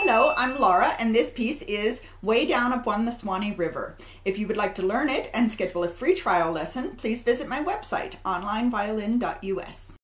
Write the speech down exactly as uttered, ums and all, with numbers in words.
Hello, I'm Laura, and this piece is Way Down Upon the Swanee River. If you would like to learn it and schedule a free trial lesson, please visit my website, online violin dot U S.